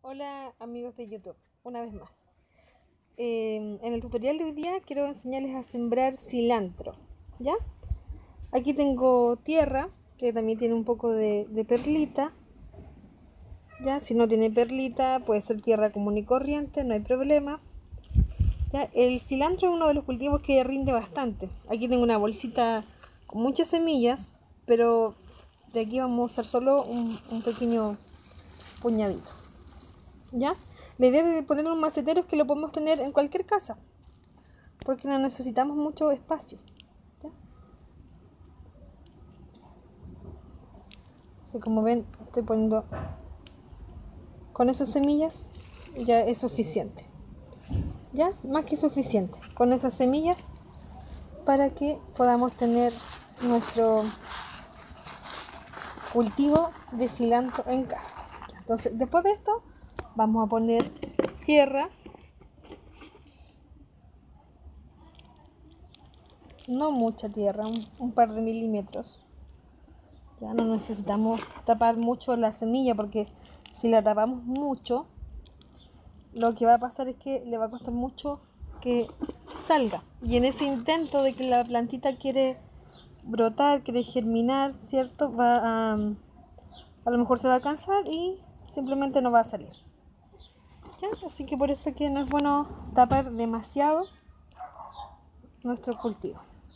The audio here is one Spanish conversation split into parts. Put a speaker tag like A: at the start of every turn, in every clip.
A: Hola amigos de YouTube, una vez más. En el tutorial de hoy día quiero enseñarles a sembrar cilantro, ¿ya? Aquí tengo tierra, que también tiene un poco de perlita, ¿ya? Si no tiene perlita puede ser tierra común y corriente, no hay problema, ¿ya? El cilantro es uno de los cultivos que rinde bastante. Aquí tengo una bolsita con muchas semillas, pero de aquí vamos a usar solo un pequeño puñadito, ¿ya? La idea de poner un macetero es que lo podemos tener en cualquier casa, porque no necesitamos mucho espacio, ¿ya? Así como ven, estoy poniendo con esas semillas, ya es suficiente, ya, más que suficiente con esas semillas para que podamos tener nuestro cultivo de cilantro en casa. Entonces, después de esto, vamos a poner tierra. No mucha tierra, un par de milímetros. Ya no necesitamos tapar mucho la semilla, porque si la tapamos mucho, lo que va a pasar es que le va a costar mucho que salga. Y en ese intento de que la plantita quiere brotar, quiere germinar, ¿cierto? A lo mejor se va a cansar y simplemente no va a salir, ¿ya? Así que por eso es que no es bueno tapar demasiado nuestro cultivo.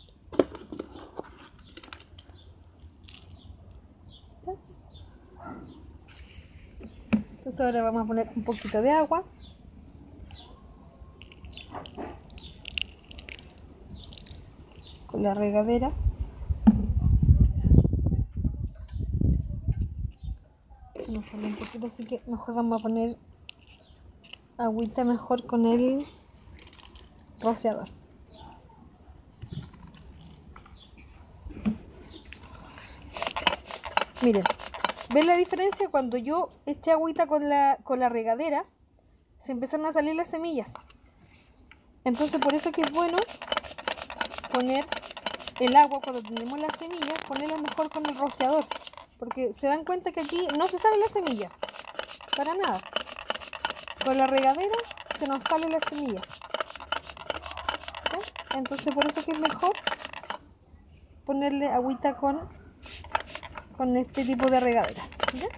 A: ¿Ya? Entonces ahora vamos a poner un poquito de agua. Con la regadera. Se nos sale un poquito, así que mejor vamos a poner agüita mejor con el rociador. Miren, ¿ven la diferencia? Cuando yo eché agüita con la regadera, se empezaron a salir las semillas. Entonces por eso que es bueno poner el agua cuando tenemos las semillas, ponerla mejor con el rociador, porque se dan cuenta que aquí no se sale la semilla, para nada. Con la regadera se nos salen las semillas, ¿sí? Entonces por eso que es mejor ponerle agüita con este tipo de regadera, ¿ya?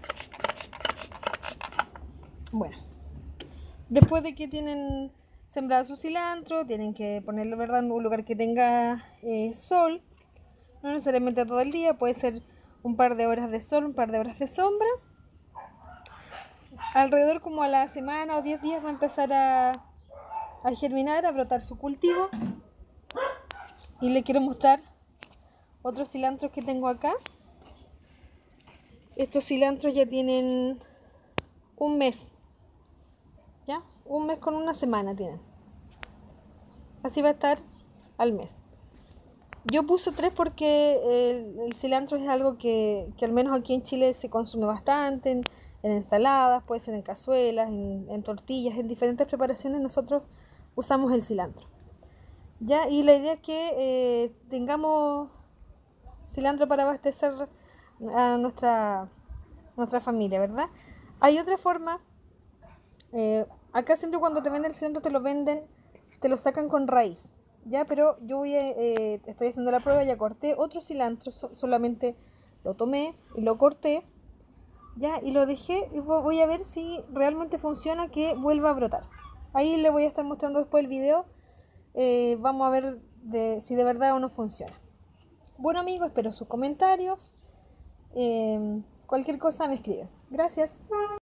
A: Bueno, después de que tienen sembrado su cilantro, tienen que ponerlo, ¿verdad?, en un lugar que tenga sol, no necesariamente todo el día, puede ser un par de horas de sol, un par de horas de sombra. Alrededor como a la semana o 10 días va a empezar a germinar, a brotar su cultivo. Y le quiero mostrar otros cilantros que tengo acá. Estos cilantros ya tienen un mes, ¿ya? Un mes con una semana tienen. Así va a estar al mes. Yo puse 3 porque el cilantro es algo que al menos aquí en Chile se consume bastante, en ensaladas, puede ser en cazuelas, en tortillas, en diferentes preparaciones nosotros usamos el cilantro, ¿ya? Y la idea es que tengamos cilantro para abastecer a nuestra familia, ¿verdad? Hay otra forma. Acá siempre cuando te venden el cilantro te lo venden, te lo sacan con raíz, ¿ya? Pero yo estoy haciendo la prueba, ya corté otro cilantro, solamente lo tomé y lo corté, ¿ya? Y lo dejé y voy a ver si realmente funciona, que vuelva a brotar. Ahí le voy a estar mostrando después el video. Vamos a ver si de verdad o no funciona. Bueno amigos, espero sus comentarios. Cualquier cosa me escriben. Gracias.